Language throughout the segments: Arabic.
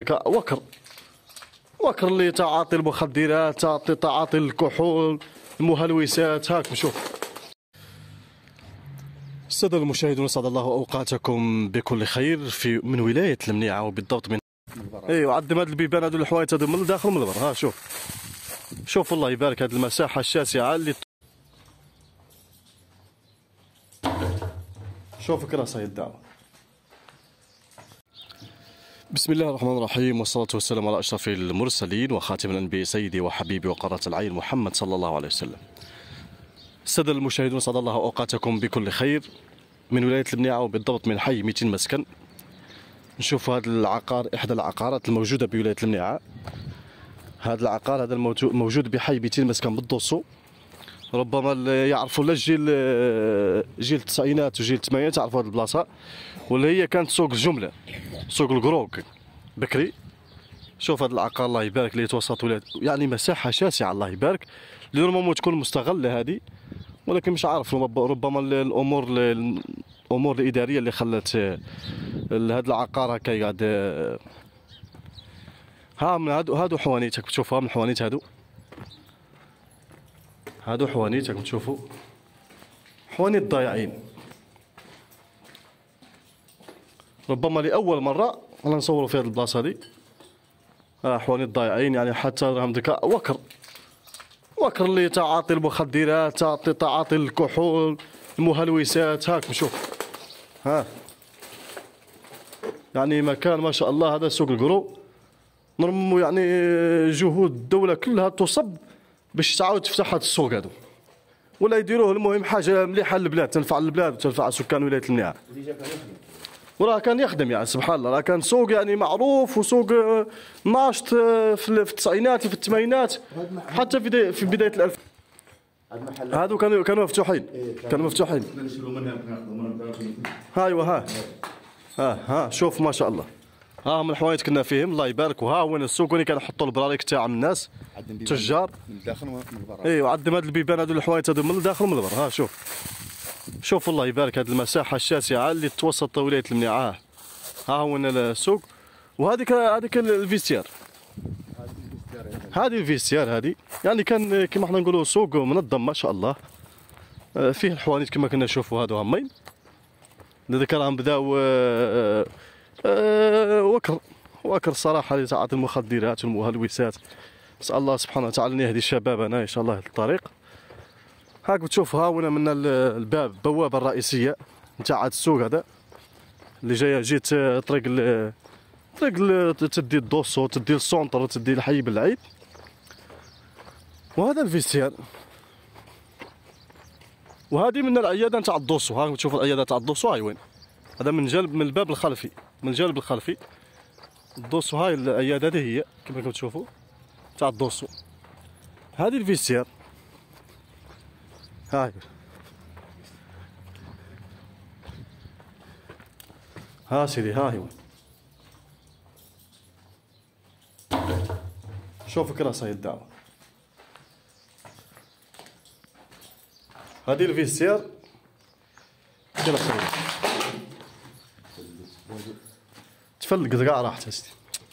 وكر اللي تعاطي المخدرات، تعاطي الكحول، المهلوسات. هاك شوف السادة المشاهدون، اسعد الله اوقاتكم بكل خير من ولاية المنيعة، وبالضبط من ايوا عندهم هاد البيبان، هادو الحوايج هادو من الداخل ومن البر. ها شوف الله يبارك هاد المساحة الشاسعة اللي شوفك راسها الدعوة. بسم الله الرحمن الرحيم، والصلاة والسلام على أشرف المرسلين وخاتم الأنبياء سيدي وحبيبي وقرة العين محمد صلى الله عليه وسلم. السادة المشاهدون، اسعد الله أوقاتكم بكل خير من ولاية المنيعة، وبالضبط من حي 200 مسكن. نشوف هذا العقار، إحدى العقارات الموجودة بولاية المنيعة. هذا العقار هذا موجود بحي 200 مسكن بالدوسو. ربما يعرفوا لا جيل التسعينات وجيل الثمانينات يعرفوا هذه البلاصة، واللي هي كانت سوق الجملة، سوق الكروك بكري. شوف هذا العقار الله يبارك اللي يتوسط ولاية، يعني مساحة شاسعة الله يبارك، اللي نورمالمون تكون مستغلة هذه، ولكن مش عارف ربما الأمور الإدارية اللي خلت هذا العقار هكا قاعد. ها من هادو حوانيت راك تشوفوها، من الحوانيت هادو حوانيت راكم تشوفوا، حوانيت ضايعين. ربما لأول مرة أنا نصوروا في هذه البلاصة هذه. حوانيت ضايعين، يعني حتى راهم ديك وكر اللي تعاطي المخدرات، تعاطي الكحول، المهلوسات. هاك شوف، يعني مكان ما شاء الله. هذا سوق القرو، نرمو يعني جهود الدولة كلها تصب باش تعاود تفتح هذا السوق هذا، ولا يديروه. المهم حاجة مليحة للبلاد، تنفع البلاد وتنفع سكان ولاية المنيعة. وراه كان يخدم، يعني سبحان الله، راه كان سوق يعني معروف، وسوق ناشط في التسعينات وفي الثمانينات، حتى في بداية الألف. هادو كانوا مفتوحين، كانوا مفتوحين. ها شوف ما شاء الله. ها من الحوايج كنا فيهم الله يبارك. وها وين السوق وين كنحطوا البراريك تاع الناس تجار من الداخل ومن البر. ايوا عندهم هاد البيبان، هادو الحوايج هادو من الداخل ومن البر. ها شوف الله يبارك هاد المساحة الشاسعة اللي توسط ولاية المنيعة. ها وين السوق، وهذيك الفيستيار، هذه الفيستيار هذه، يعني كان كما حنا نقولوا سوق منظم ما شاء الله. فيه الحوانيت كما كنا نشوفوا، هادو همين هذاك راهم بداو وكر الصراحة اللي تعاطي المخدرات والمهلوسات. نسأل الله سبحانه وتعالى أن يهدي شبابنا إن شاء الله للطريق. هاك بتشوف ها هنا من البوابة الرئيسية نتاع هذا السوق هذا، اللي جيت طريق تدي الدوسو، تدي السونتر، تدي الحي بالعيد. وهذا الفيستيان، وهذه من العيادة نتاع الدوسو. ها تشوف العيادة تاع الدوسو هاي وين، هذا من الباب الخلفي، من الجانب الخلفي الدوسو. هاي العيادة هذه هي كما راكم تشوفوا تاع الدوسو. هذه الفيستيان هاي، ها سيدي هاي وين، شوفك راسها الدعوة. هذه الفيستير كذا خير تفلقت كاع راحت سيدي.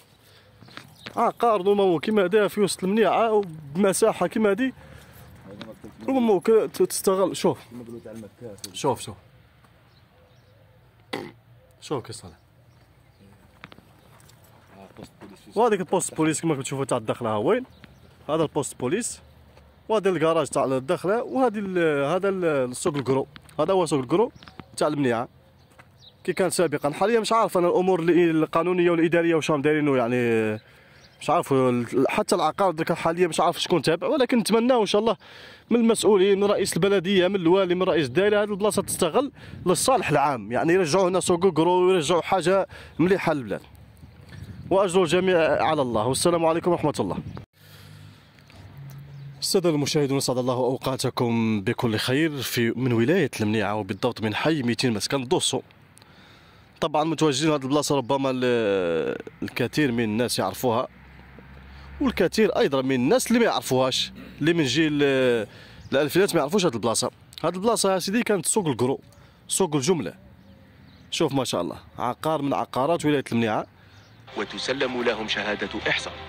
عقار نورمالمون كيما هذا في وسط المنيعة وبمساحة كيما هذه، نورمالمون تستغل. شوف كي صالح. وهذيك البوست بوليس كما كتشوفوا تاع الداخله. ها وين هذا البوست بوليس، وهذا الكراج تاع الداخله، وهذه هذا السوق الكرو. هذا هو سوق الكرو تاع المنيعة كي كان سابقا. حاليا مش عارف انا الامور القانونيه والاداريه واش راهم دايرينه، يعني مش عارف. حتى العقار درك حاليا مش عارف شكون تابع، ولكن نتمناو ان شاء الله من المسؤولين، من رئيس البلديه، من الوالي، من رئيس الدائره، هذه البلاصه تستغل للصالح العام، يعني يرجعوا هنا سوق كرو ويرجعوا حاجه مليحه للبلاد. واجر الجميع على الله، والسلام عليكم ورحمه الله. السادة المشاهدون، اسعد الله اوقاتكم بكل خير من ولاية المنيعة، وبالضبط من حي 200 مسكن دوسو. طبعا متواجدين هذه البلاصة، ربما الكثير من الناس يعرفوها، والكثير ايضا من الناس اللي ما يعرفوهاش، اللي من جيل الالفينات ما يعرفوش هذه البلاصة. هذه البلاصة يا سيدي كانت سوق الكرو، سوق الجملة. شوف ما شاء الله، عقار من عقارات ولاية المنيعة. وتسلم لهم شهادة إحصاء.